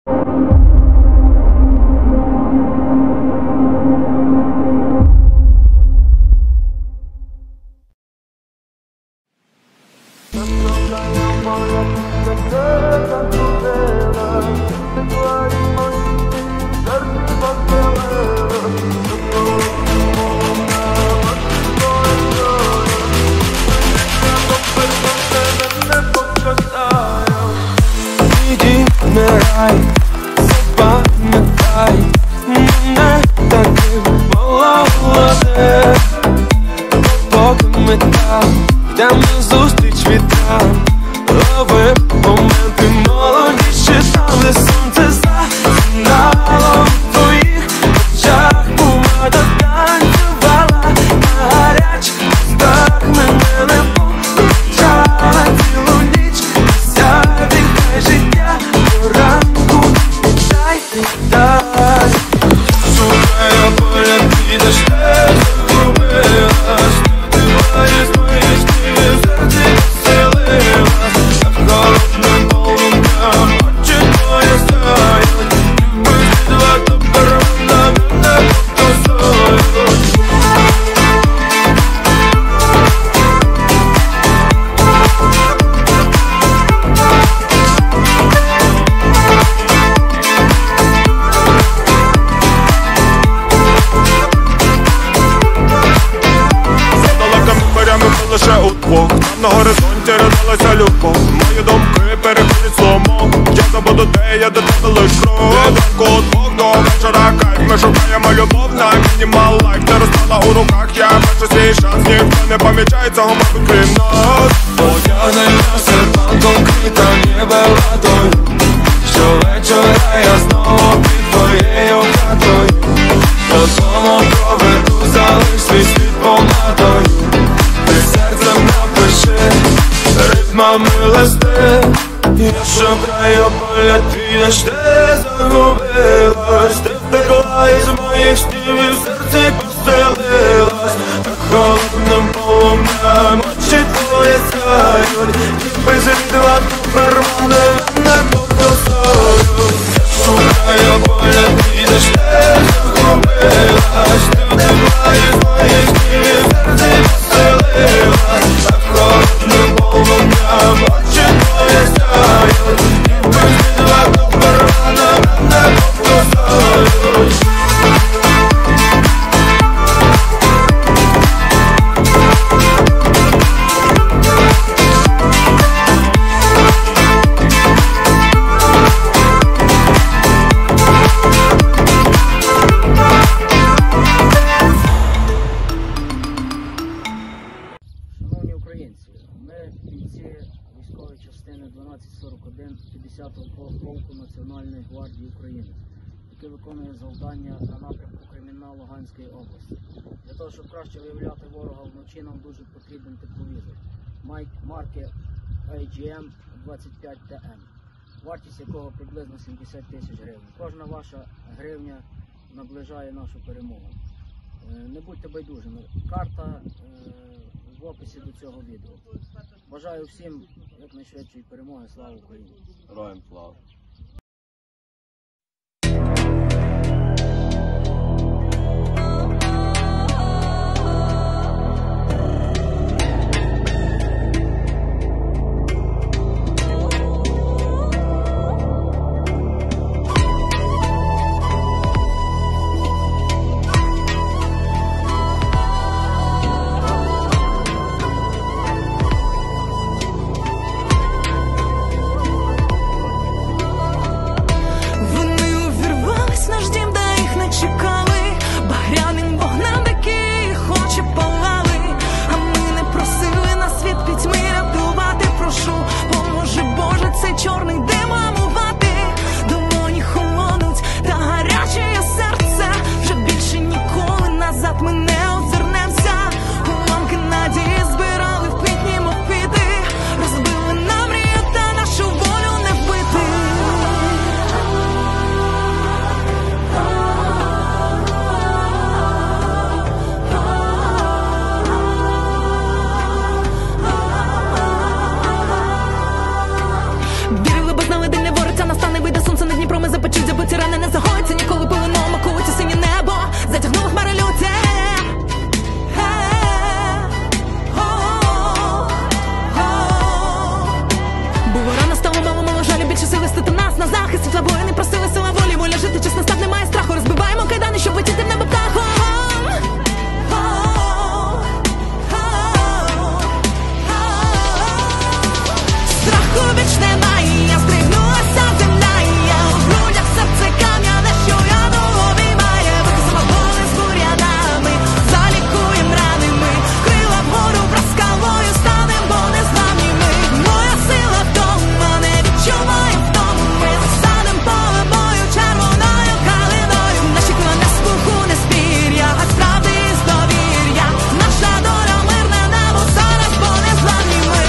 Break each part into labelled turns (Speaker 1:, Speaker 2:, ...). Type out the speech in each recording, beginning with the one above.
Speaker 1: Запам'ятай мене таким молодим, поки ми там йдемо назустріч вітрам, ловим моменти молодіші там, де сонце засинало в твоїх очах, помада танцювала на гарячих устах, мене не помічала цілу ніч, сяди, хай життя до ранку, дай. Шукаю поля, підеш, не загубилась, ти маєш мої штілі, серці поселилась, так холодним полум'ям очі твої сяють, ніби світла то перемона мене покусують.
Speaker 2: Лише удвох, там на горизонті родилася любов. Мої думки переходять сломо. Я забуду, де я до тебе лиш крок. Ранку удвох до вечора кайф. Ми шукаємо любов на мінімал лайф. Ти розстала у руках, я бачу свій шанс. Ніхто не помічає цього, мабуть, крім нас.
Speaker 1: Одягнена серпанком квіта ніби водою. Щовечора я знову під твоєю хатою. Додому проведу, залиш свій світ помадою. Серцем напиши, ритмами листи. Я шукаю поля, ти ж ти загубилась. Ти втекла із моїх снів і в серці поселилась. Так холодним полум'ям очі твої сяють, ніби світла тепер мене покусують. Я шукаю поля, ти ж ти загубилась. Ти втекла із моїх снів і в серці поселилась. Так холодним полум'ям очі твої сяють, ніби світла тепер мене покусують.
Speaker 3: Шановні українці, ми бійці військової частини 1241 50-го полку Національної гвардії України, який виконує завдання на напрямку Кремінна-Луганської області. Для того, щоб краще виявляти ворога вночі, нам дуже потрібен тепловізор марки AGM 25TM, вартість якого приблизно 70 тисяч гривень. Кожна ваша гривня наближає нашу перемогу. Не будьте байдужими. Карта в описі до цього відео. Бажаю всім якнайшвидшої перемоги. Слава Україні!
Speaker 4: Героям слава! Поки світла бою не просили, сила волі, воля жити, чесно став, немає страху. Розбиваємо кайдани, щоб летіти в небо птахом. Страху більш немає, я здригнулася земля, і я у грудях серце кам'яне, що я нові має. Виписала поле з бур'янами, залікуєм рани ми, крила вгору проскалою станем, бо не зламні ми. Моя сила вдома, не відчуваю втому, ми засадим поле бою червоною калиною. Наші крила не спуху, не спір'я, а справди і здовір'я. Наша доля мирне небо зараз, бо не зламні ми.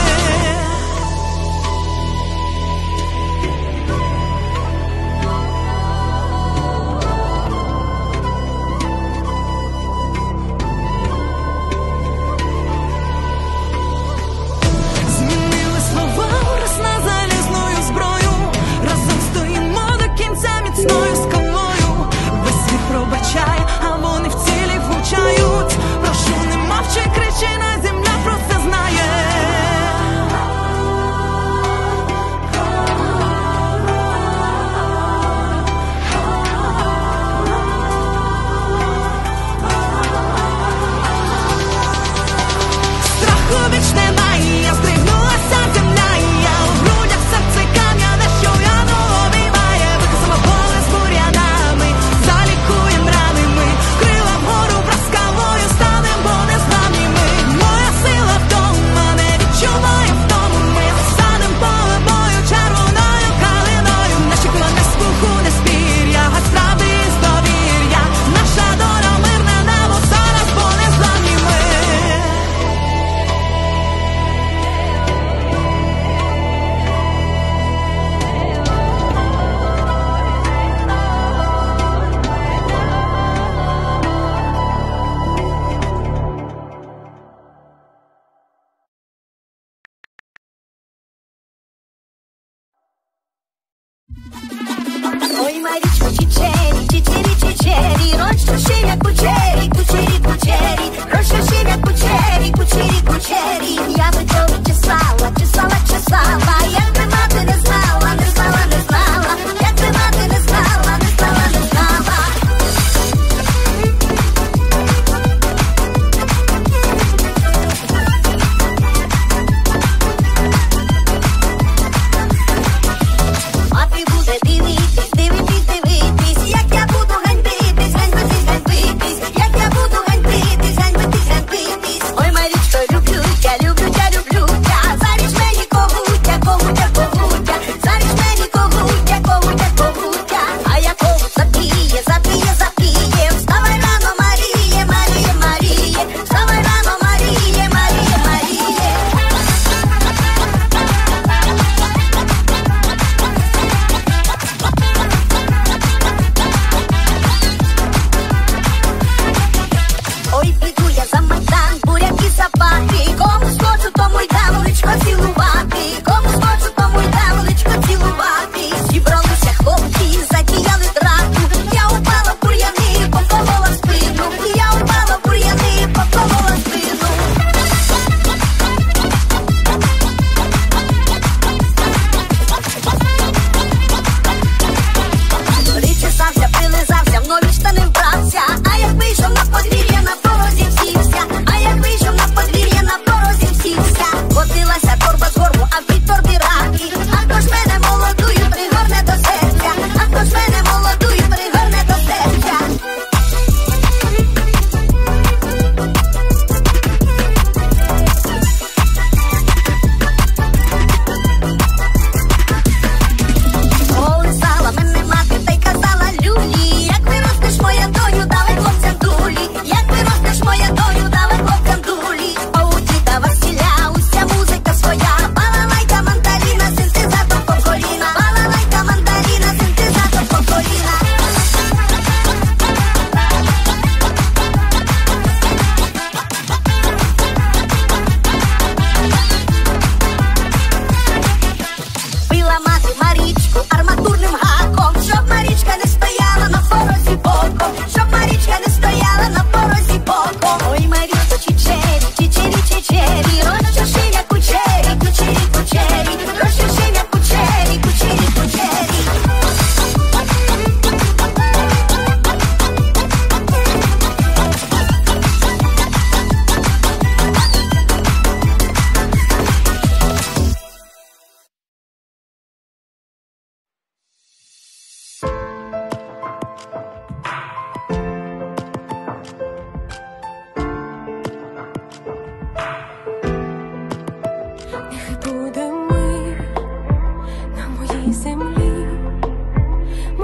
Speaker 4: Змінили слова раз на залізною зброю. Разом стоїмо до кінця міцною скалою. Весь світ пробачає, а вони в цілі влучають. Прошу, не мовчи, кричи, на земля про це знає. Страху більш немає, я здригнулася земля, і я у грудях серце кам'яне, що я нові має. Виписала поле з бур'янами, залікуєм рани ми, крила вгору проскалою станем, бо не зламні ми. Моя сила вдома, не відчуваю втому, ми засадим поле бою червоною калиною. Наші крила не спуху, не спір'я, а справди і здовір'я. Наша доля мирне небо зараз, бо не зламні ми.
Speaker 5: Ой, Марічко, чичері, чичері, чичері, розчаши, як кучері, кучері, кучері, розчаши, як кучері, кучері, кучері. Я би тобі чесала, чесала, чесала, якби мати не знала, не знала, не знала, якби мати не знала, не знала, не знала. Мати буде дивитись, дивитись, дивитись, як я буду ганьбитись, ганьбитись, ганьбитись, як я буду ганьбитись, ганьбитись, ганьбитись. Ой, Марічко, люблю, я люблю, я люблю, я, заріж мені когутя, когутя,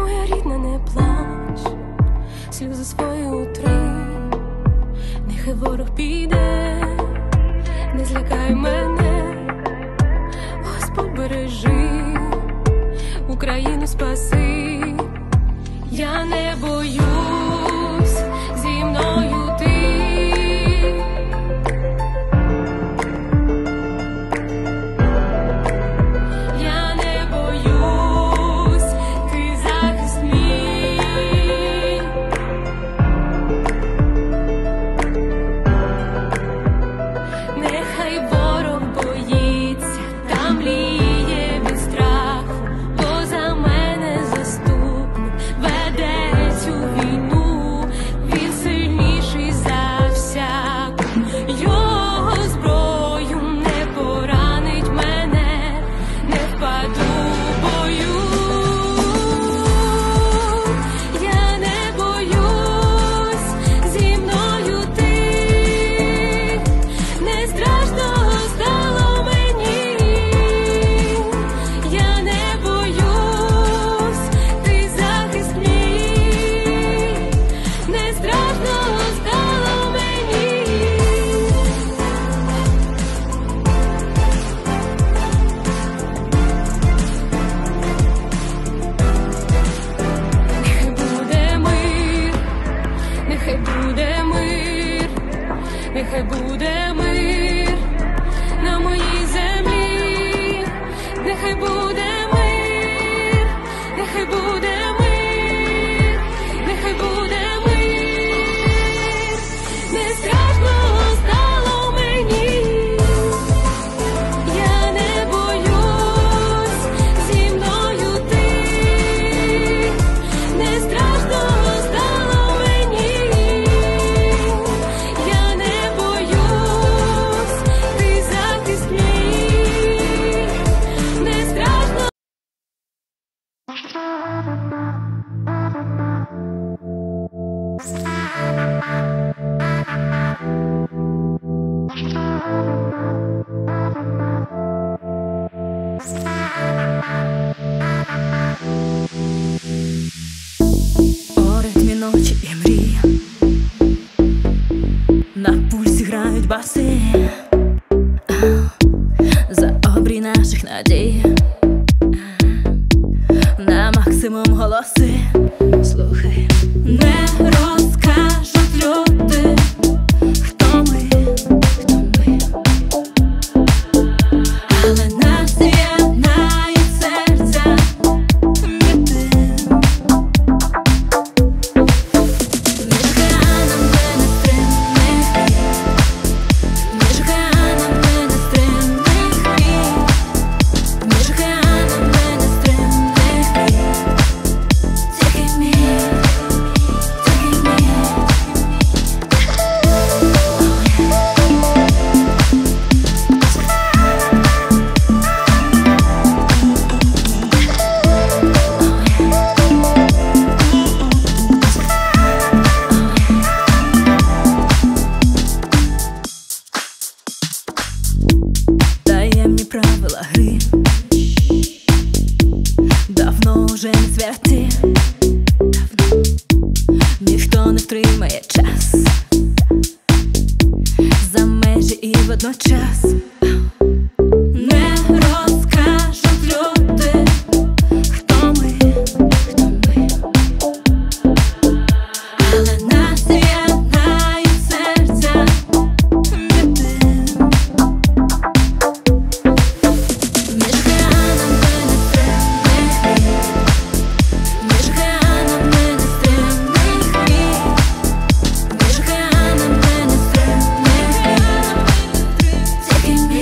Speaker 6: моя рідна, не плач, сльози свої утри, нехай ворог піде, не злякай мене, Господь бережи, Україну спаси, я не боюсь, зі мною ти. Нехай буде мир на моїй землі, нехай буде мир, нехай буде мир, нехай буде мир, не страшно стало мені, я не боюсь, зі мною ти, не страшно стало мені.
Speaker 4: О ритмі ночі і мрій, на пульсі грають баси, за обрій наших надій, на максимум голоси. Слухай, не розкажуть люди, хто ми, але нас єднають серця біди. Між океанами нестримних мрій, між океанами нестримних мрій, між океанами нестримних мрій, тільки мій, тільки мій. Таємні правила гри давно вже не святі, ніхто не втримає час за межі і водночас. Не розкажуть люди, хто ми, але нас єднають серця біди. Між океанами нестримних мрій, між океанами нестримних мрій, між океанами нестримних мрій, тільки мій.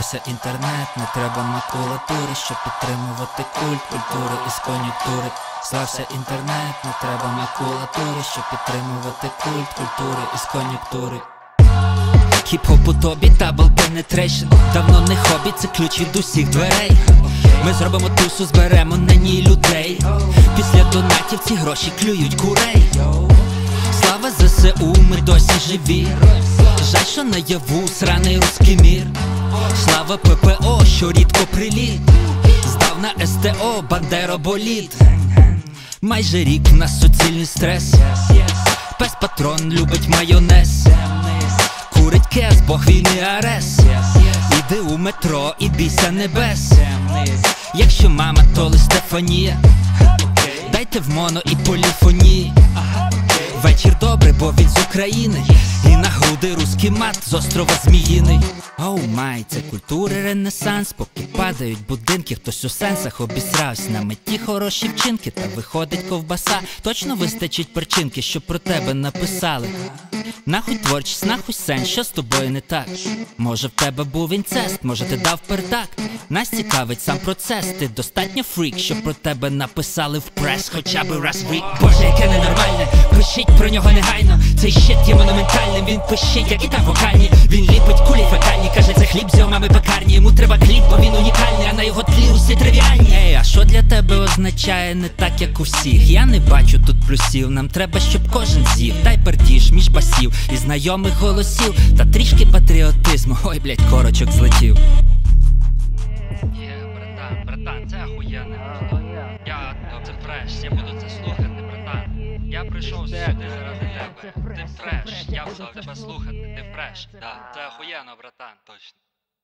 Speaker 7: Слався інтернет, не треба макулатури, щоб підтримувати культ культури із кон'юнктури. Слався інтернет, не треба макулатури, щоб підтримувати культ культури із кон'юнктури. Хіп-хоп у тобі, дабл пенетрейшн. Давно не хобі, це ключ від усіх дверей. Ми зробимо тусу, зберемо на ній людей. Після донатів ці гроші клюють курей. Слава ЗСУ, ми досі живі. Жаль, що наяву сраний руський мір. Слава ППО, що рідко приліт. Здав на СТО, бандероболіт. Майже рік в нас суцільний стрес. Пес патрон любить майонез. Курить кес, бог війни Арес. Іди у метро і бійся небес. Якщо мама, то ли Стефанія. Дайте в моно і поліфонії. Вечір добрий, бо він з України. І на груди руський мат з острова Зміїний. Оу май, це культури ренесанс. Поки падають будинки, хтось у сенсах обісрався. На меті хороші вчинки, та виходить ковбаса. Точно вистачить перчинки, щоб про тебе написали. Нахуй творчість, нахуй сенс, що з тобою не так? Може в тебе був інцест, може ти дав пердак. Нас цікавить сам процес, ти достатньо фрік, щоб про тебе написали в прес хоча б раз в рік. Боже, яке ненормальне, пишіть про нього негайно. Цей щит є монументальним, він пишіть, як і там вокальні. Він ліпить кулі фекальні, каже, це хліб з його мами пекарні. Йому треба кліп, бо він унікальний, а на його тлі усі тривіальні. Ей, а що для тебе означає не так, як у всіх? Я не бачу тут плюсів, нам треба, щоб кожен з'їв. Дай пердіж між басів і знайомих голосів, та трішки патріотизму. Ой, блять, корочок злетів. Братан, це ахуєнне. Це фреш, я буду це слухати, братан. Я прийшов сюди заради тебе. Ти фреш, я буду тебе слухати, ти фреш. Да, це ахуєнно, братан, точно.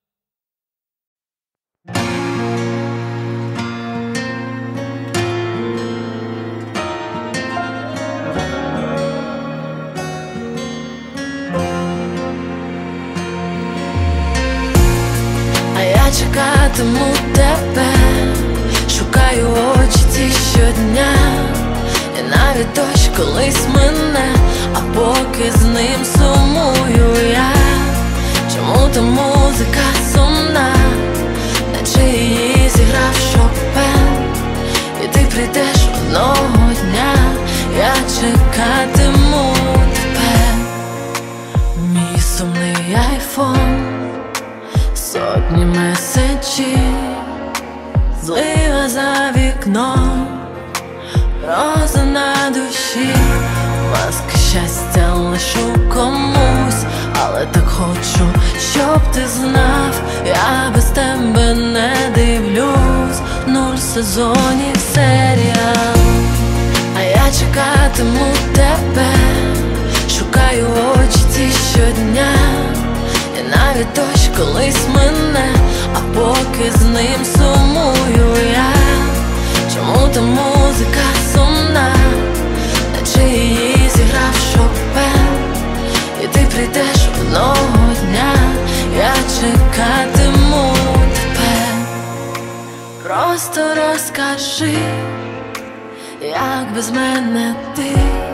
Speaker 6: Я чекатиму тебе, шукаю очі ці щодня. І навіть дощ колись мине, а поки з ним сумую я. Чому та музика сумна, наче її зіграв Шопен. І ти прийдеш одного дня, я чекатиму тебе. Мій сумний айфон, сотні меседжів, злива за вікном, роза на душі. Маски щастя лишу комусь, але так хочу, щоб ти знав, я без тебе не дивлюсь 0 сезонів серіал. А я чекатиму тебе, шукаю очі ці щодня. І навіть дощ колись мине, а поки з ним сумую я. Чому та музика сумна, наче її зіграв Шопен. І ти прийдеш одного дня, я чекатиму тебе. Просто розкажи, як без мене ти.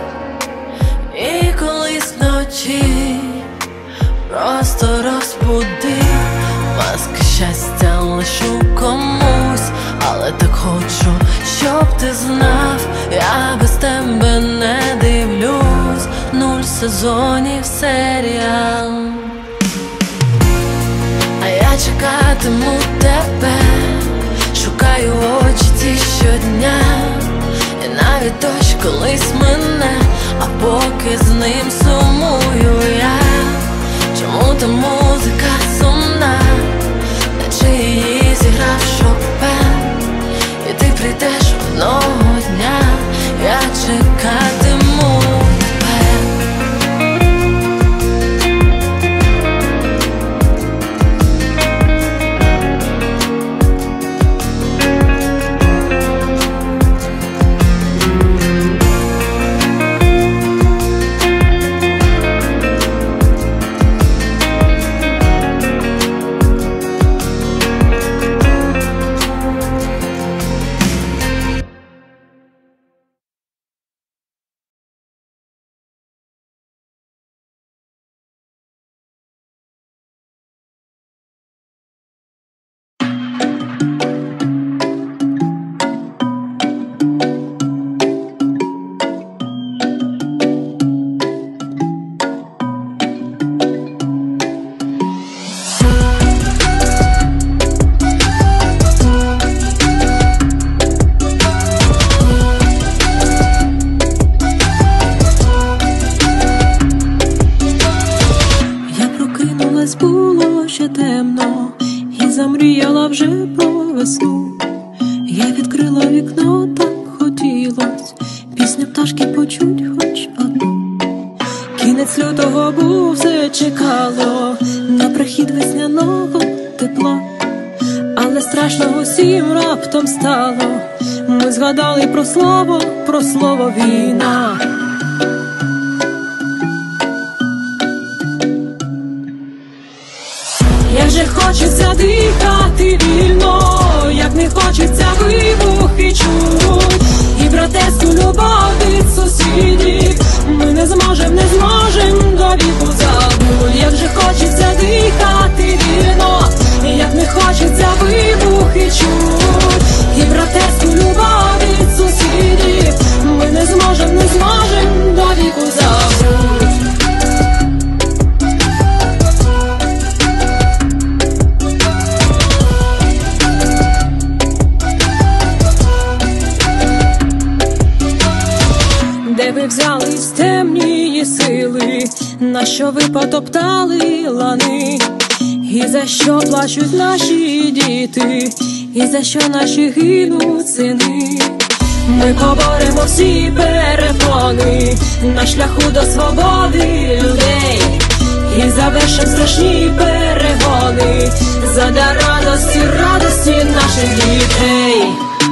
Speaker 6: І колись вночі просто розбуди. Маски щастя лишу комусь, але так хочу, щоб ти знав, я без тебе не дивлюсь 0 сезонів серіал. А я чекатиму тебе, шукаю очі ці щодня. І навіть дощ колись мине, а поки з ним сумую я. Чому та музика сумна, наче її зіграв Шопен. І ти прийдеш одного дня, я чекатиму тебе.
Speaker 8: весну. Я відкрила вікно, так хотілось пісню пташки почуть хоч одну. Кінець лютого був, все чекало на прихід весняного тепла. Але страшно усім раптом стало. Ми згадали про слово війна. Як же хочеться дихати вільно, як не хочеться вибухи чуть, і братерську любов від сусідів ми не зможем до віку забудь. Як же хочеться дихати вільно, як не хочеться вибухи чуть, і братерську любов від сусідів ми не зможем до віку забудь. Де ви взялись темні сили, на що ви потоптали лани? І за що плачуть наші діти, і за що наші гинуть сини? Ми поборемо всі перепони на шляху до свободи людей, і завершим страшні перегони задля радості наших дітей.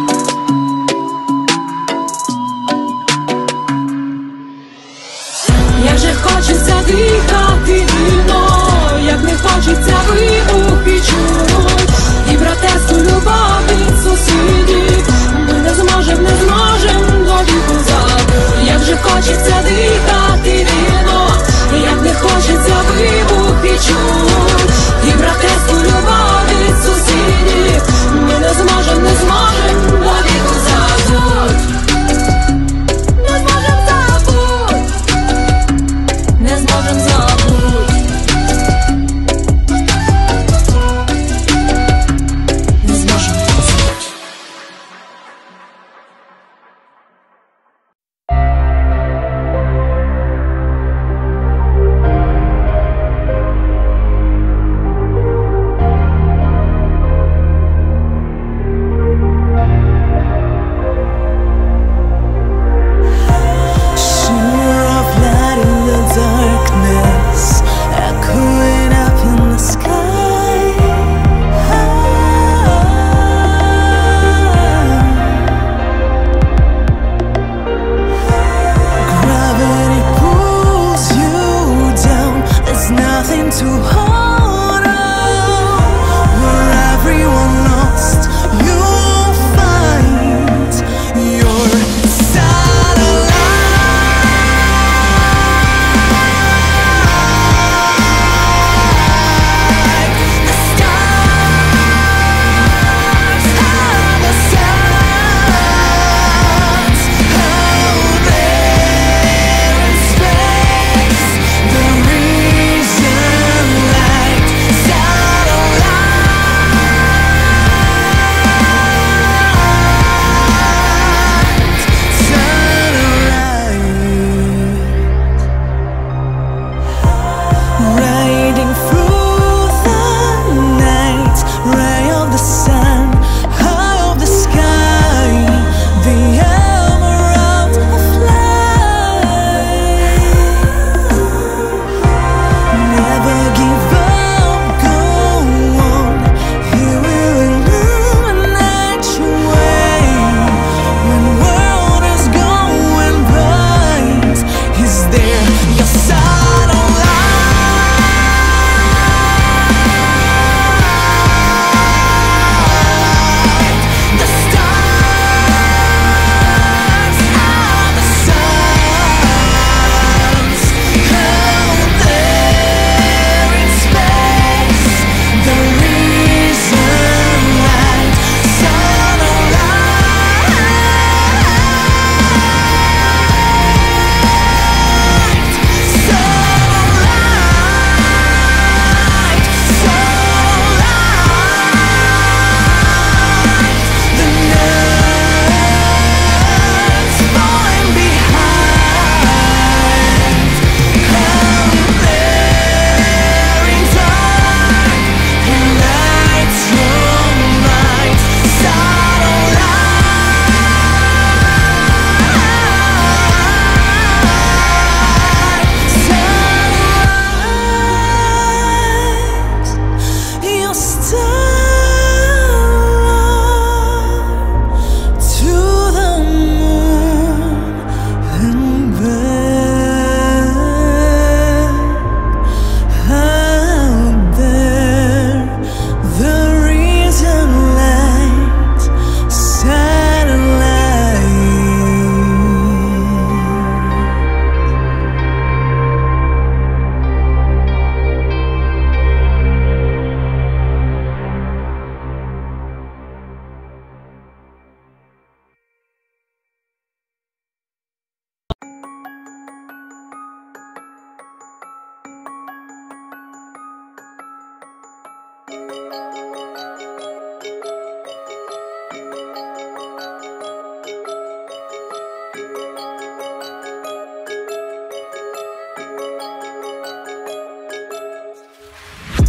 Speaker 8: Як же хочеться дихати вільно, як не хочеться вибухи чуть, і братерську любов від сусідів ми не зможем до віку забудь. Як же хочеться дихати вільно, як не хочеться вибухи чуть, і братерську любов від сусідів ми не зможем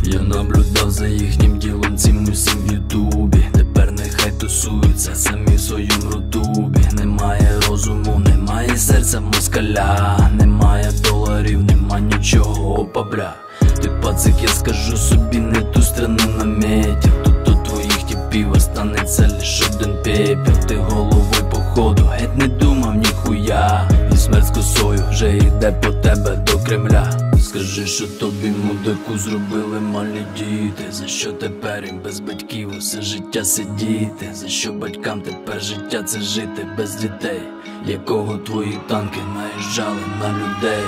Speaker 7: Я наблюдав за їхнім ділом цим усім в ютубі. Тепер нехай тусуються самі в своєму рутубі. Немає розуму, немає серця москаля, немає доларів, нема нічого пабля. Ти пацик, я скажу собі, не ту страну наметив. Тут до твоїх тіпів останеться лиш один пепел. Ти головою походу геть не думав ніхуя, і смерть з косою вже йде по тебе до Кремля. Скажи, що тобі, мудаку, зробили малі діти. За що тепер їм без батьків усе життя сидіти? За що батькам тепер життя це жити без дітей? Якого твої танки наїжджали на людей?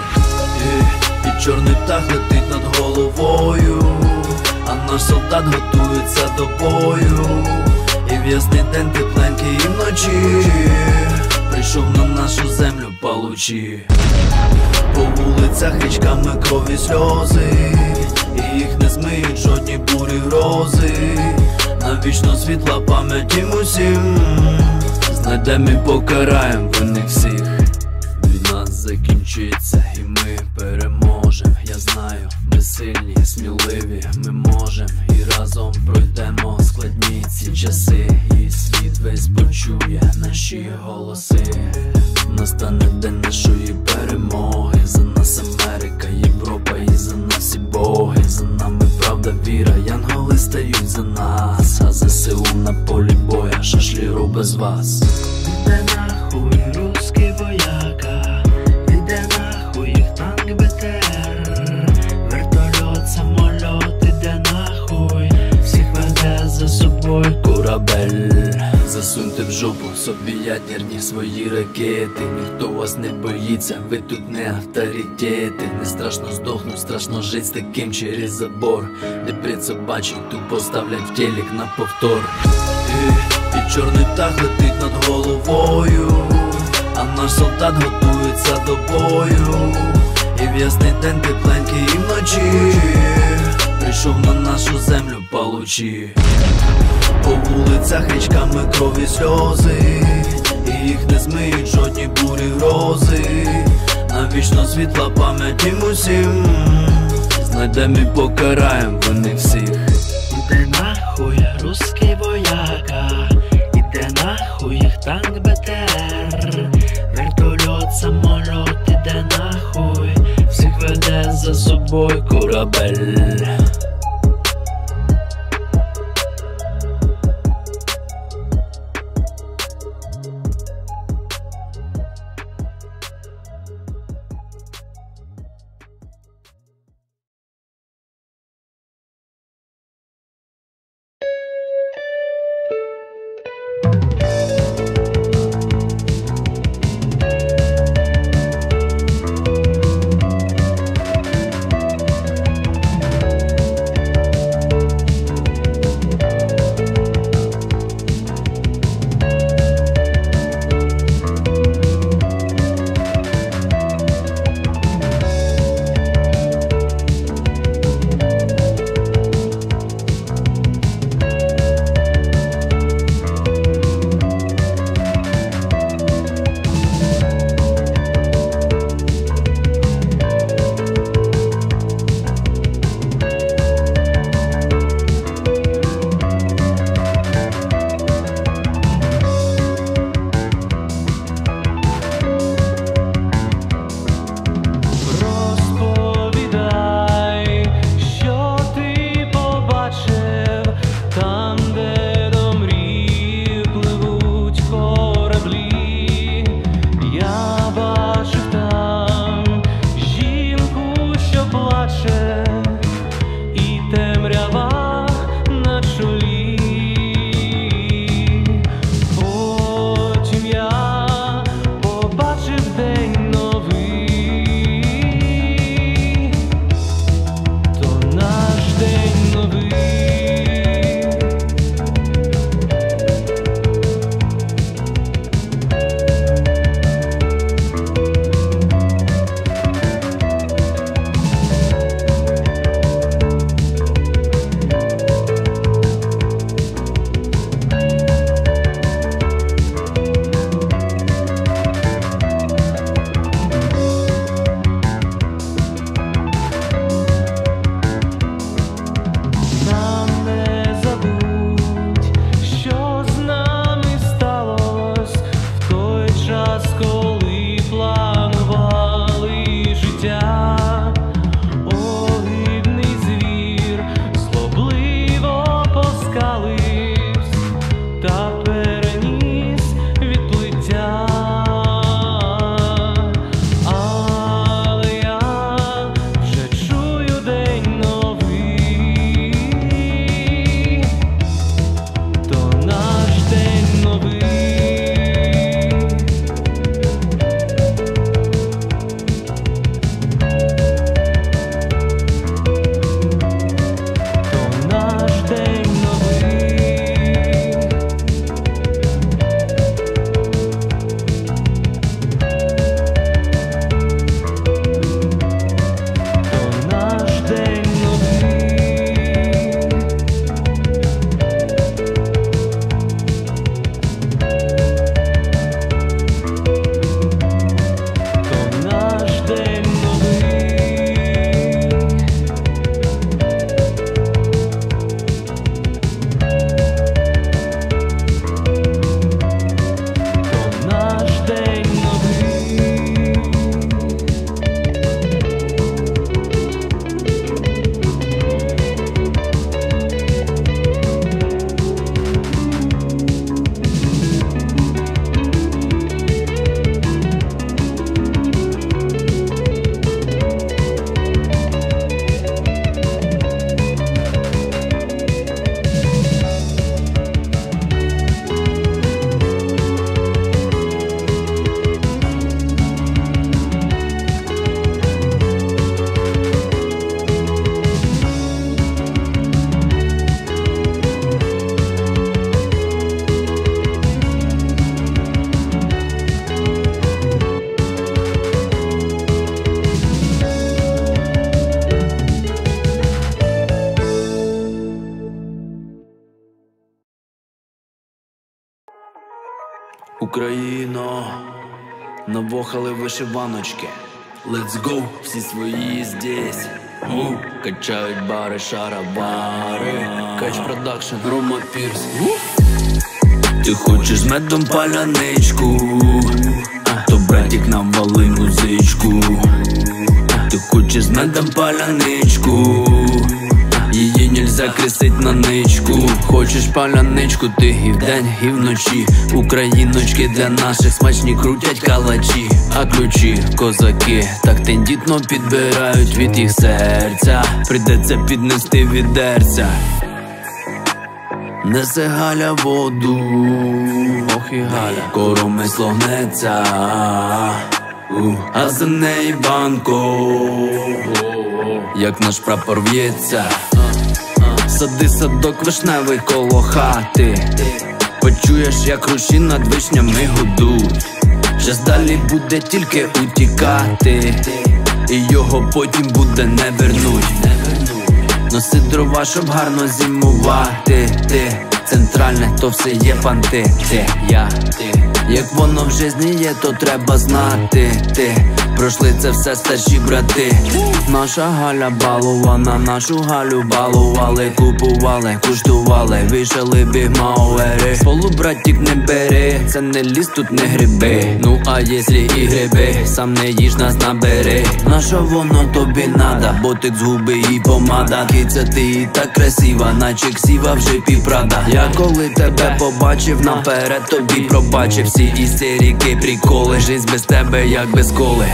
Speaker 7: І чорний птах летить над головою, а наш солдат готується до бою. І в ясний день тепленький, і вночі прийшов на нашу землю палучі. По вулицях річками крові сльози, і їх не змиють жодні бурі грози. Навічно світла пам'ять їм усім, знайдем і покараєм винних всіх. Війна закінчиться і ми переможем. Я знаю, ми сильні, сміливі, ми можем. І разом пройдемо складні ці часи, і світ весь почує наші голоси. Настане день нашої перемоги. За нас Америка, Європа, і за нас і боги. За нами правда, віра, янголи стають за нас. А ЗСУ на полі боя, шашліру без вас.
Speaker 9: Іде нахуй русський вояка, іде нахуй їх танк БТР, вертольот, самоліт, іде нахуй, всіх веде за собою корабель.
Speaker 7: Засуньте в жопу собі ядерні свої ракети. Ніхто вас не боїться, ви тут не авторитети. Не страшно здохнуть, страшно жить з таким через забор, де бред собачий тупо ставлять в телек на повтор. І чорний птах летить над головою, а наш солдат готується до бою. І в ясний день тепленький, і вночі прийшов на нашу землю палучі. По вулицях річками крові сльози, і їх не змиють жодні бурі грози. Навічно світла пам'ять їм усім, знайдем і покараєм винних всіх.
Speaker 9: Іде нахуй русський вояка, іде нахуй їх танк БТР, вертольот, самоліт, іде нахуй, всіх веде за собою корабель.
Speaker 10: час, коли планували життя, огидний звір злобливо поскалився та переніс відплиття. Але я вже чую день новий, то наш день новий.
Speaker 11: Україно, навохали вишиваночки. Let's go, всі свої здесь. Качають бари, шарабари. Кач продакшн, Рома Пірс. Ти хочеш з медом паляничку, то братик навали музичку. Ти хочеш з медом паляничку, її нельзя кресить на ничку. Хочеш паляничку, ти і вдень, і вночі. Україночки для наших смачні крутять калачі. А ключі, козаки, так тендітно підбирають від їх серця. Придеться піднести відерця. Несе Галя воду, ох і Галя, коромисло гнеться, а за неї банко, як наш прапор в'ється. Сади садок вишневий коло хати, почуєш, як руші над вишнями гудуть. Щас далі буде тільки утікати, і його потім буде не вернуть. Носи дрова, щоб гарно зимувати. Ти центральне, то все є панти. Ти, я, як воно в житті є, то треба знати. Ти, пройшли це все старші брати. Наша Галя балована, нашу Галю балували. Купували, куштували, вішали бігмауери. Полубратік не бери, це не ліс, тут не гриби. Ну а єслі і гриби, сам не їж, нас набери. На що воно тобі надо, ботик з губи і помада. Киця, ти і так красива, наче ксіва в жипі Прада. Я коли тебе побачив, наперед тобі пробачив. Всі істерики, приколи, жизнь без тебе як без коли.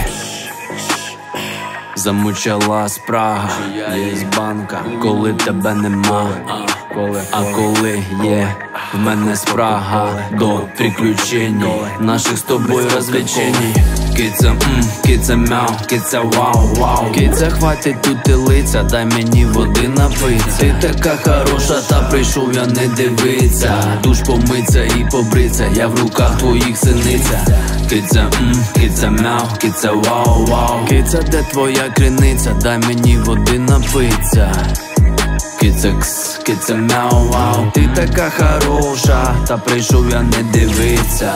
Speaker 11: Замучала спрага, є банка, коли тебе нема. А коли є в мене спрага до приключень, наших з тобою розвлечень. Киця, киця мяу, киця вау, вау. Киця, хватить тут і лиця, дай мені води напитися. Ти така хороша, та прийшов я не дивиться. Душ помиться і побриться, я в руках твоїх синиця. Киця, киця мяу, киця вау, вау. Киця, де твоя криниця, дай мені води напитися. Киця кс, киця мяу, вау. Ти така хороша, та прийшов я не дивиться.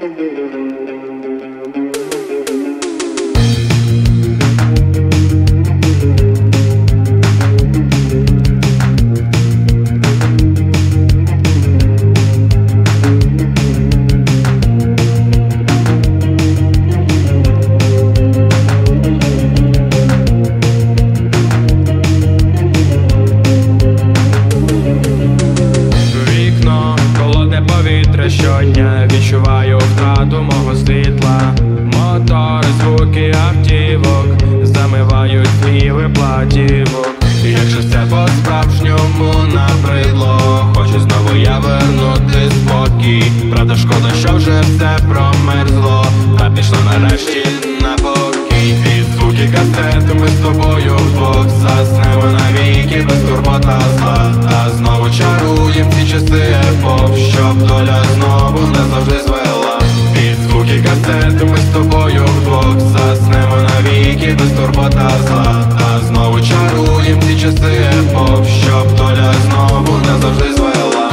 Speaker 12: Щодня відчуваю втрату мого світла. Мотори, звуки автівок замивають співи платівок. І якщо все по-справжньому набридло, хочу знову я вернути спокій. Правда, шкода, що вже все промерзло, та пішло нарешті на покій. Під звуки касети ми з тобою вдвох заснемо навіки без турбот та зла. Та знову чаруєм ці часи епох, щоб доля знову не завжди звела. Під звуки касети ми з тобою вдвох заснемо навіки без турбот та зла. Та знову чаруєм ці часи епох, щоб доля знову не завжди звела.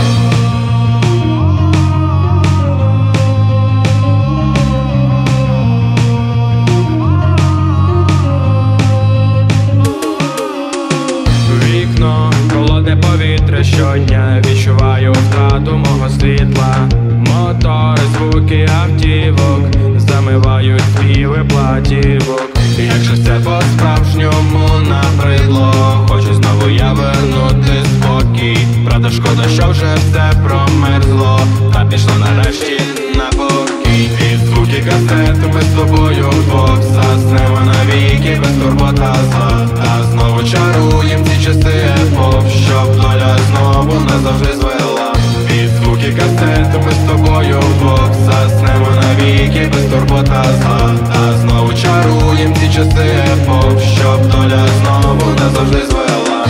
Speaker 12: Вікно, холодне повітря щодня, відчуваю втрату мого світла. Мотори, звуки автівок замивають співи платівок. І якщо все по-справжньому набридло, хочу знову я вернути спокій. Правда, шкода, що вже все промерзло, та пішло нарешті на покій. Під звуки касети ми з тобою вдвох заснемо навіки без турбот та зла. Та знову чаруєм ці часи епох, щоб доля знову не завжди звела. Під звуки касети ми з тобою вдвох заснемо навіки без турбот та зла. Та знову чаруєм ці часи епох, щоб доля знову не завжди звела.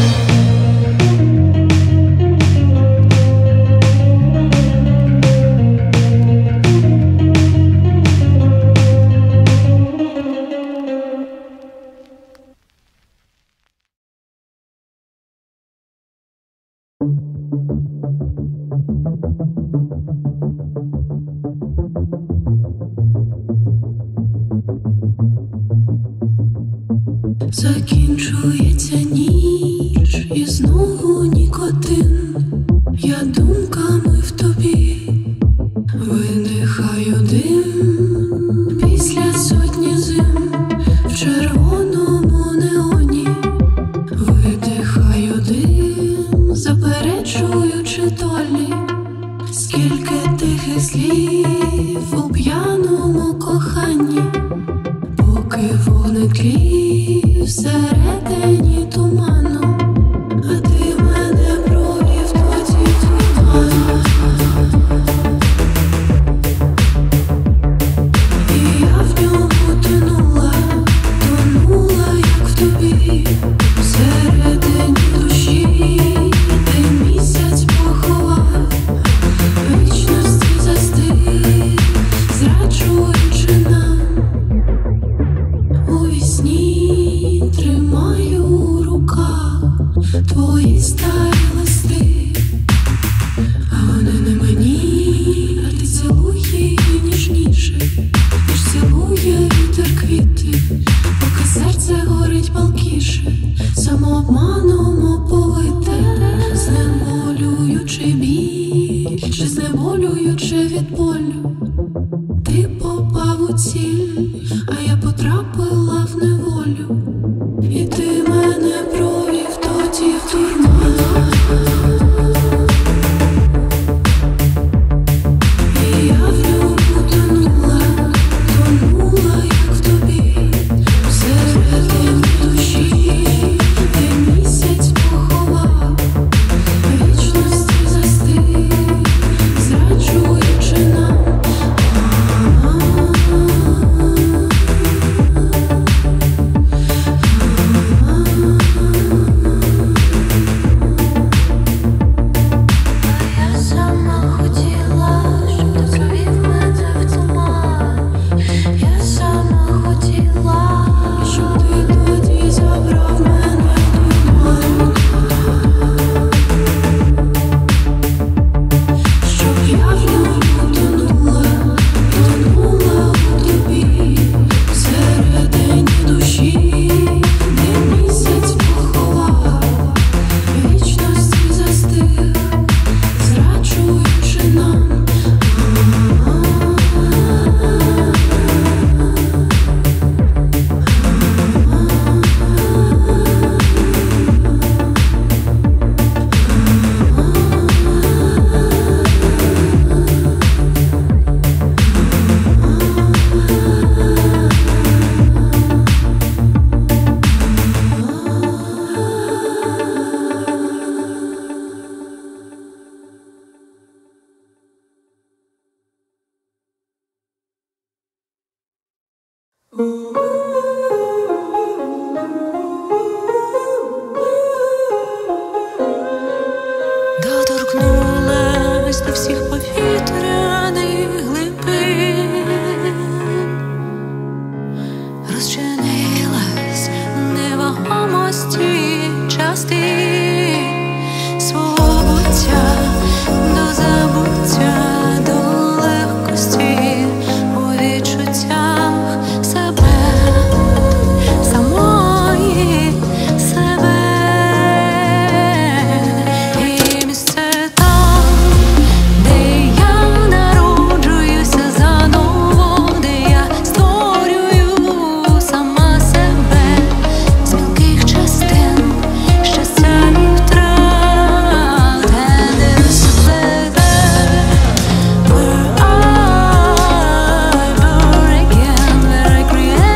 Speaker 8: Закінчується ніч і знову нікотин. Я думками в тобі видихаю дим. Після сотні зим в червоному неоні видихаю дим, заперечуючи долі. Скільки тихих слів у п'яному коханні, поки вогник тлів всередині туману, а ти мене провів тоді туман. І я в ньому тонула, як в тобі, всередині душі, де місяць поховав, вічності застиг, зраджуючи нам. У вісні тримай. Доторкнулась до всіх повітряних глибин, розчинилась у невагомості частин свого буття до забуття, до легкості у відчуттях себе, самої себе. І місце там, де я народжуюся заново, де я створюю сама себе з мілких частин щастя і втрат. And it's a place where I born again, where I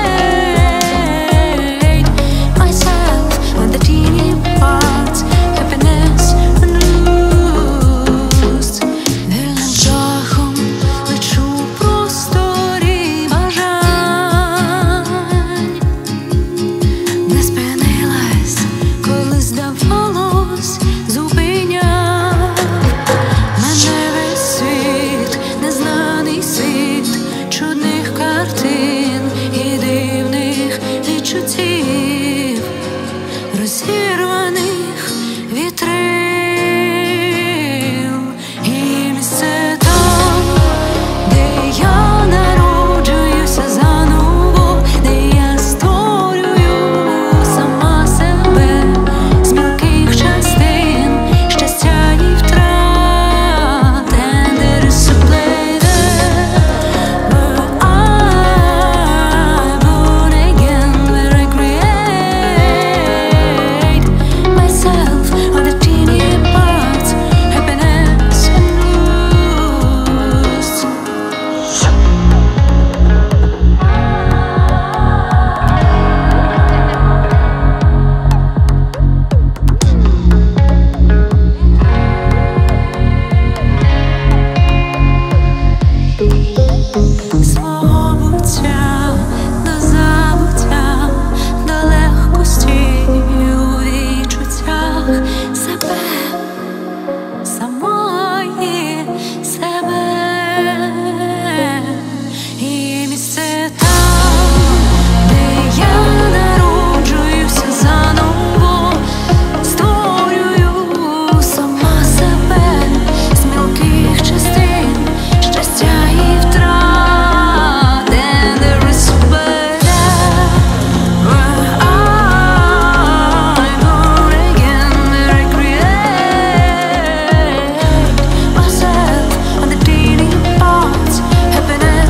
Speaker 8: create myself with the teeny parts, happiness and lust. Вільним шляхом лечу в просторі бажань, не спинилась, коли здавалось, зупиняв мене весь світ, незнаний світ чудних картин і дивних відчуттів, розірваних вітрил. І місце там, де я народжуюся заново, де я створюю сама себе з мілких частин щастя і втрат. And there is a place where I born again, where I create myself on the teeny parts, happiness and lust. Свого буття до забуття, до легкості у відчуттях себе, самої себе. І місце там, де я народжуюся заново, створюю сама себе з мілких частин щастя і втрат. And there is a place where I born again, where I create myself on the teeny parts, happiness.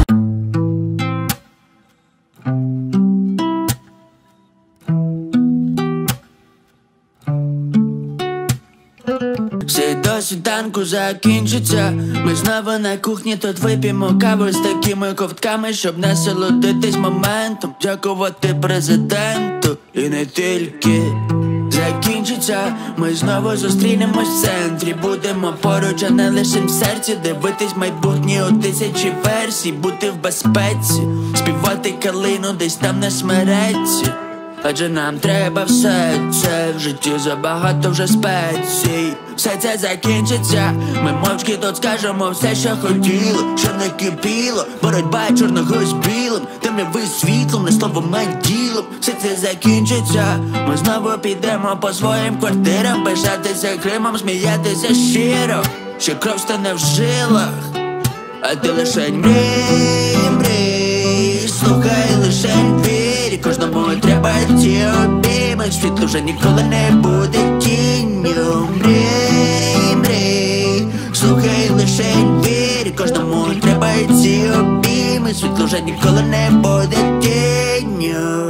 Speaker 11: Все до світанку закінчиться. Ми знову на кухні, тут вип'ємо каву з такими ковтками, щоб насолодитись моментом, дякувати президенту. І не тільки закінчиться, ми знову зустрінемось в центрі. Будемо поруч, а не лише в серці, дивитись майбутнє у тисячі версій, бути в безпеці, співати калину десь там на смереці. Адже нам треба все це, в житті забагато вже спецій. Все це закінчиться, ми мовчки тут скажемо все, що хотіли, що не кипіло. Боротьба чорного з білим, темряви з світлом, не словом, а ділом. Все це закінчиться, ми знову підемо по своїм квартирам, пишатися Кримом, сміятися щиро, що кров стане в жилах, а ти лишень мрій, мрій, слухай лишень вірі, кожному треба ті обійми, світло вже ніколи не буде тінню. Мрій, мрій, слухай лишень вірі, кожному треба ті обійми, світло вже ніколи не буде тінню.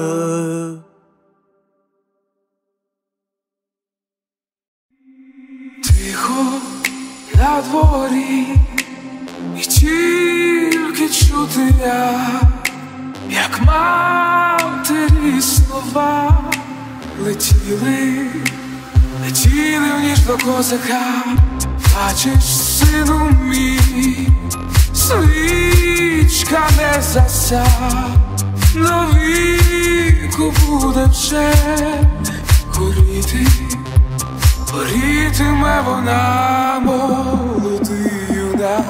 Speaker 1: Тихо на дворі, і тільки чути як матері слова летіли, летіли в ніж до козака. Бачиш, сину мій, свічка не зася, Довіку буде вже горіти, горітиме вона, молодий юнак,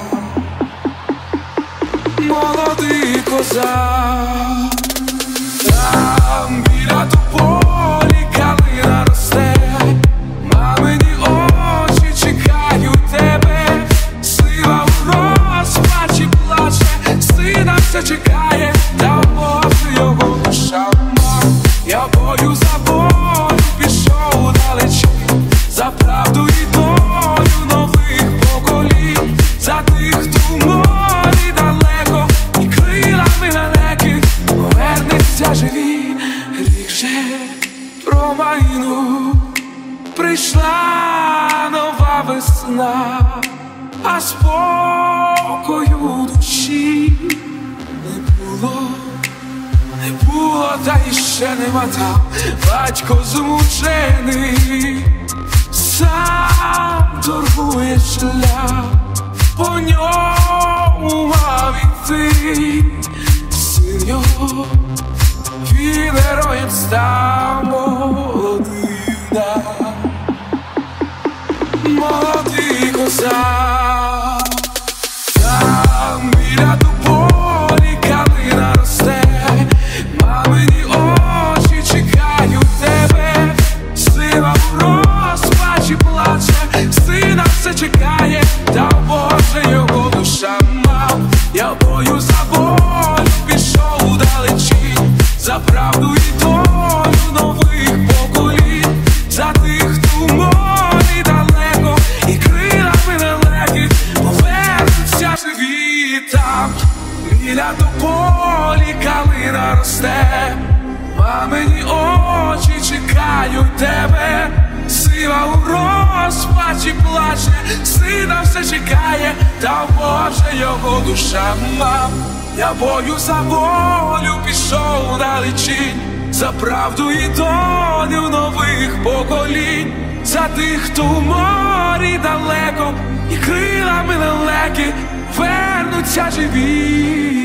Speaker 1: молодий козак. Там біля тополі калина росте, мамині очі чекають тебе, сила у розпачі плаче, сина все чекає, та може його душа мав. Я бою за волю пішов далечі, за правду і долю нових поколінь, за тих, хто в морі далеко і крилами далеки повернеться живі. Рік же промайнув, прийшла нова весна, а спокою в душі не було, та іще нема там. Батько змучений, сам торгує шлях, по ньому мав іти син його, він героєм став, молодий юнак, молодий козак. Там біля тополі калина росте, мамині очі чекають тебе, сила в розпачі плаче, сина все чекає, та Боже його душа мав. Я бою за волю пішов далечі, за правду і долю нових поколінь, за тих, хто в морі далеко і крилами далекі повернуться живі. Там біля тополі калина росте, мамині очі чекають тебе, сила у розпачі плаче, сина все чекає, та Боже його душа мав. Я бою за волю пішов далечінь, за правду і долю нових поколінь, за тих, хто в морі далеко і крилами далекі вернуться живі.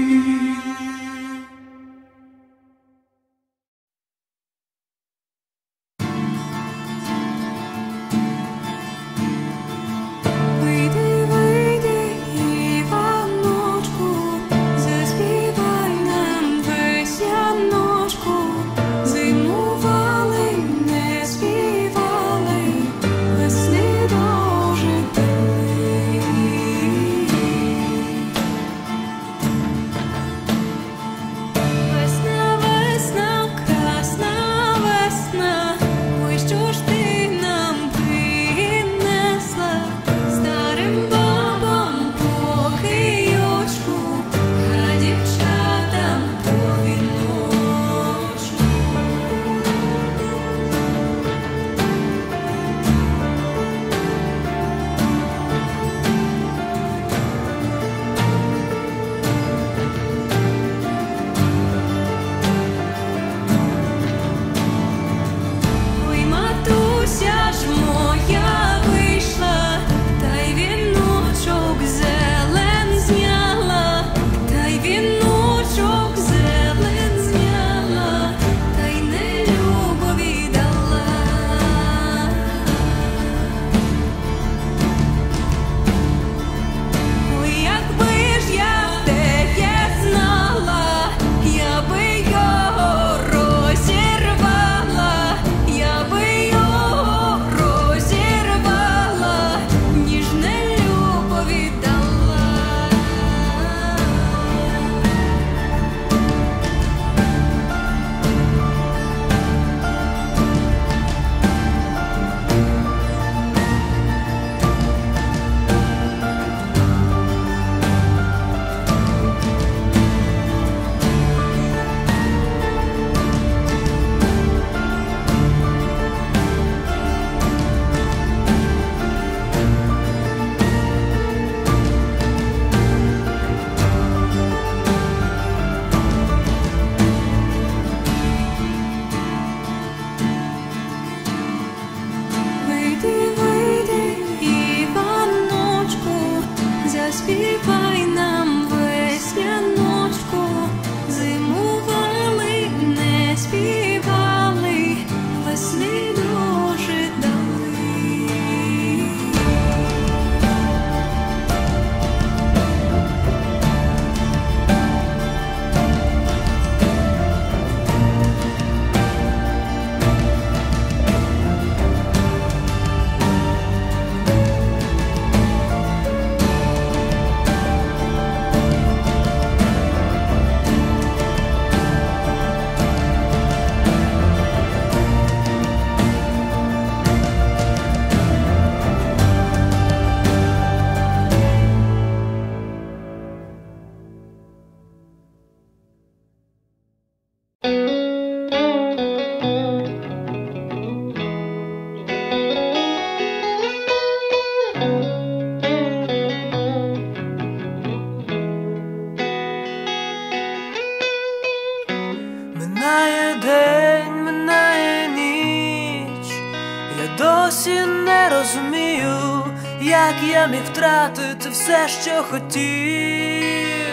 Speaker 6: Вийди, вийди, Іваночку, заспівай нам весняночку. Зимували, не співали, весни дожили.
Speaker 13: розумію, як я міг втратити все, що хотів.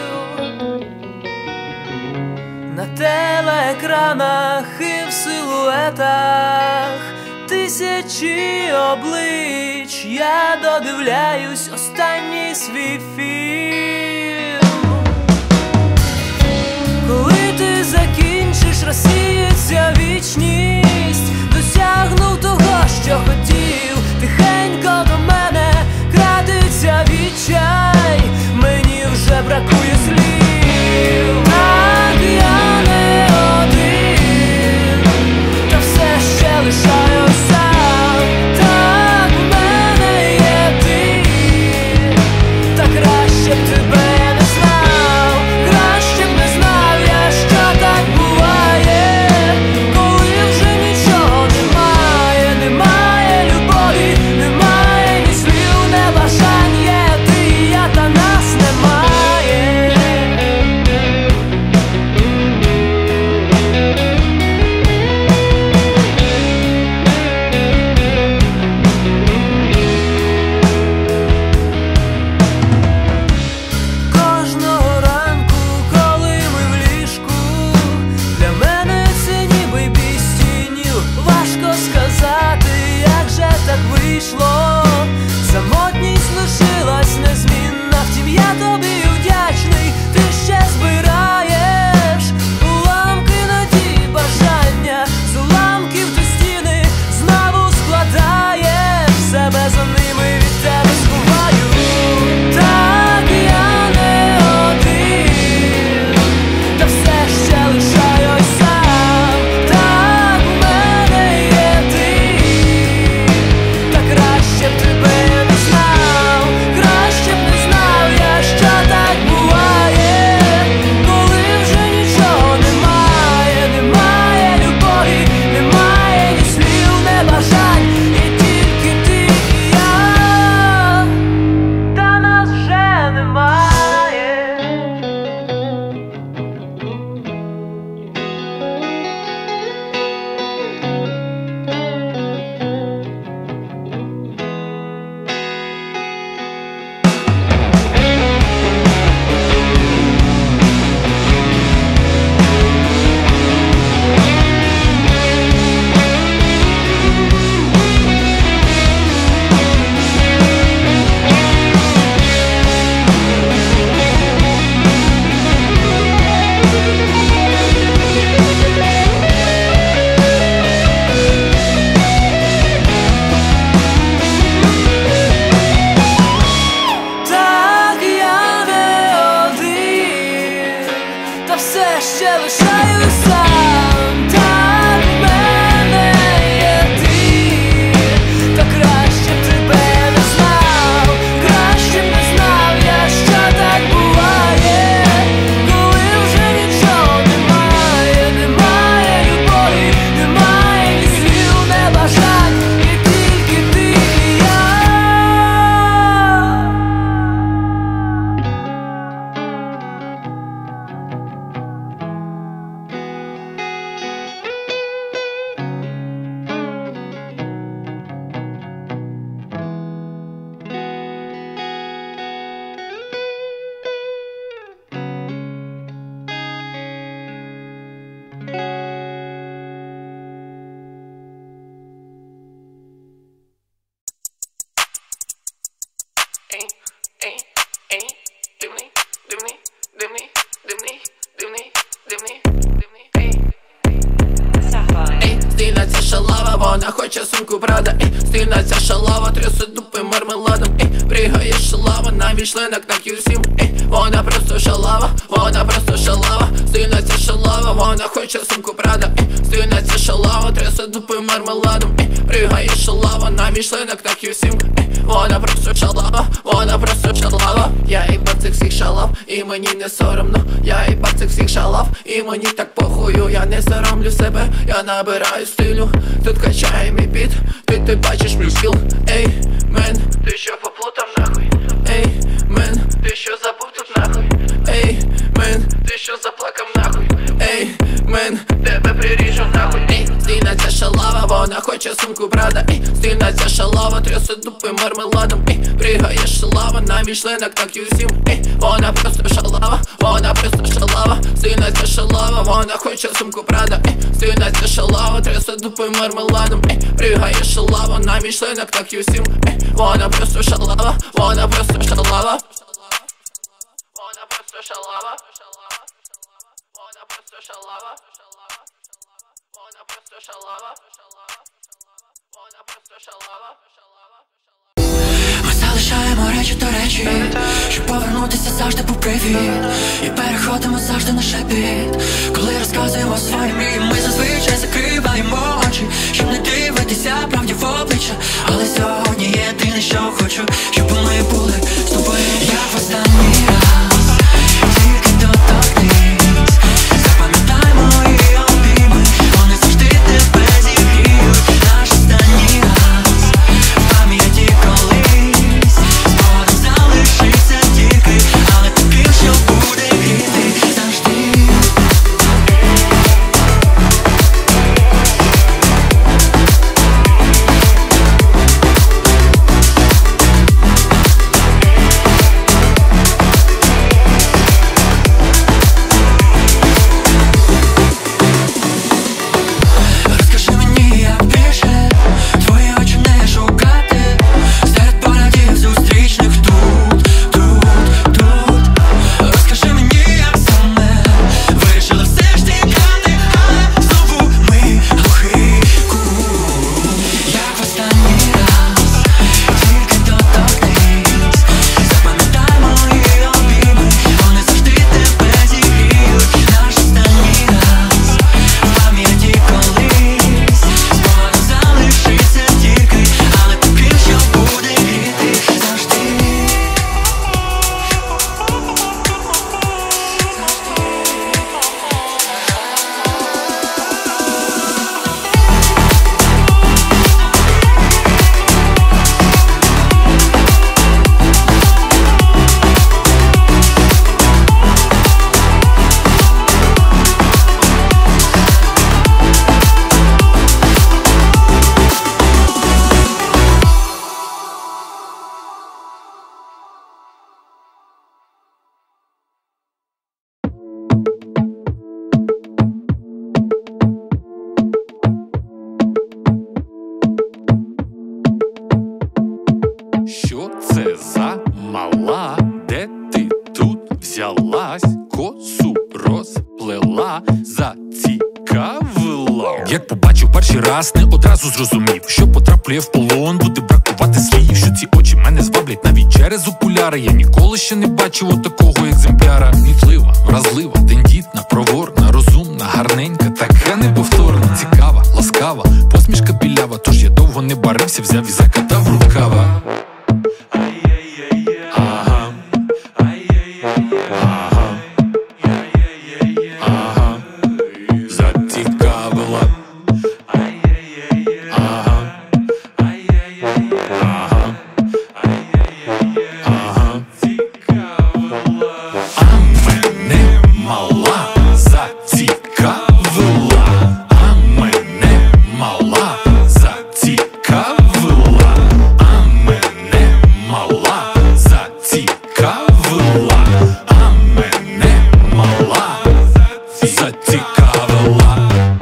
Speaker 13: На телеекранах і в силуетах тисячі облич, я додивляюсь останній свій фільм. Коли ти закінчиш, розсіється вічність, досягнув того, що хотів, тихенько до мене крадеться відчай, мені вже бракує слів. Так я не один, та все ще лишаюсь сам. Так в мене є ти, та краще б тебе не знав, краще б не знав я, що так буває, коли вже нічого немає, немає любові, немає ні слів, не бажань, є ти і я, та нас немає. Кожного ранку, коли ми в ліжку, для мене це ніби бій стінів. Важко сказати, як же так вийшло, самотність лишилась незмінна. Втім, я тобі вдячний, ти ще збираєш уламки надії, бажання, з уламків до стіни знову складаєш, себе за ними від тебе сховаю. Так я не один, та все ще лишаюсь сам. Так в мене є ти, та краще б тебе не знав, краще б не знав я, що так буває, коли вже нічого немає, немає любові, немає ні слів, не бажань, є тільки ти і я, та нас вже немає. Так я не один, та все ще лишаюсь сам. Так в мене є ти, та краще б тебе не знав, краще б не знав я, що так буває, коли вже нічого немає, немає любові, немає ні слів, не бажань, є тільки ти і я.
Speaker 14: Стильна ця шалава, вона хоче сумку Прада. Стильна ця шалава, трясе дупи мармеладом. Пригає шалава, на вішлинок на Q7. Вона просто шалава, вона просто шалава. Стильна ця шалава, вона хоче сумку Прада. Стильна ця шалава, трясе дупи мармеладом. Пригає шалава, на вішлинок на Q7. Вона просто шалава, вона просто шалава. Я їбав цих всіх шалав, і мені не соромно. Я їбав цих всіх шалав, і мені так похую. Я не соромлю себе, я набираю стилю. Тут качає мій біт, ти бачиш мій скіл. Ей, мен, ти що поплутав нахуй? Ей, мен, ти що забув тут нахуй? Ей, мен, ти що заплакав нахуй? Ей, мен, тебе приріжу нахуй. Ей, стильна ця шалава, вона хоче сумку Прада. Ей, стильна ця шалава, трясе дупи мармеладом, пригає шалава на мій члинок, так і всім, вона просто шалава, вона просто шалава. Сильна ця шалава, вона хоче сумку Прада, сильна ця шалава, трясе дупи мармеладом, пригає шалава на мій члинок, так і всім, вона просто шалава, вона просто шалава. Вона просто шалава, вона просто шалава, вона просто шалава, вона просто шалава.
Speaker 15: Ми залишаємо речі до речі, щоб повернутися завжди по привід. І переходимо завжди на шепіт, коли розказуємо свої мрії. Ми зазвичай закриваємо очі, щоб не дивитися правді в обличчя. Але сьогодні єдине, що хочу, щоб ми були з тобою, як в останній раз. Тільки доторкнись, запам'ятай мої обійми, вони завжди тебе зігріють. Наш останній раз в пам'яті колись, згодом залишиться тільки, але тобі, що буде гріти завжди. Розкажи мені, як більше твої очі не шукати серед поглядів зустрічних тут. Розкажи мені, як саме вирішили все ж тікати, але знову ми глухий кут. Як в останній раз, тільки доторкнись, запам'ятай мої обійми, вони завжди тебе зігріють. Наш останній раз в пам'яті колись, згодом залишиться тільки, але тобі, що буде гріти завжди.
Speaker 16: Що це за мала? Де ти тут взялась? Косу розплела, зацікавила. Як побачив перший раз, не одразу зрозумів, що потраплює в полон, буде бракувати слів. Що ці очі мене зваблять навіть через окуляри. Я ніколи ще не бачив отакого екземпляра. Кмітлива, вразлива, тендітна, проворна, розумна, гарненька, така неповторна, цікава, ласкава, посмішка білява. Тож я довго не барився, взяв і закатав рукава. Ага, ага, ага, зацікавила. Ага, ага, ага, цікавила. А мене мала зацікавила. А мене мала зацікавила. А мене мала зацікавила. А мене мала зацікавила.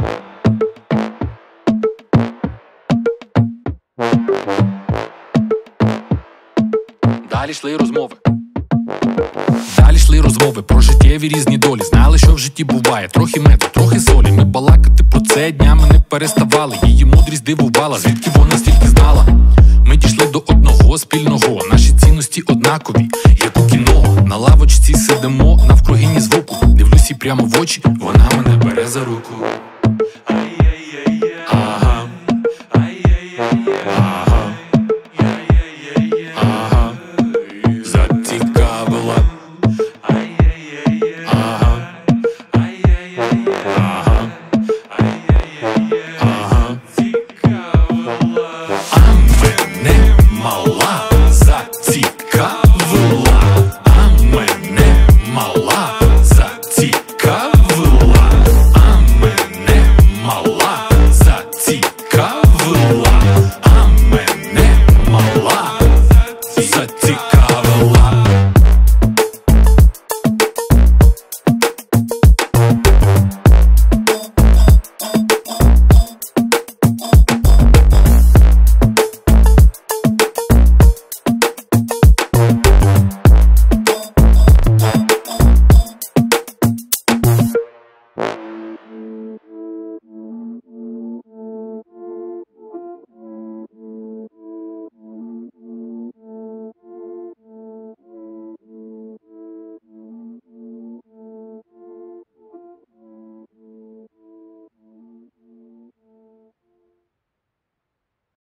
Speaker 16: Далі йшли розмови. Далі йшли розмови про життєві різні долі. Знали, що в житті буває трохи меду, трохи солі. Ми балакати про це днями не переставали. Її мудрість дивувала, звідки вона стільки знала. Ми дійшли до одного спільного. Наші цінності однакові, як у кіно. На лавочці сидимо, навкруги ні звуку. Дивлюсь їй прямо в очі, вона мене бере за руку.